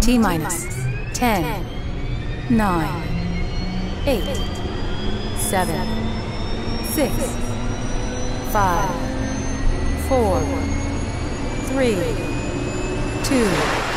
T minus 10, 9, 8, 7, 6, 5, 4, 3, 2,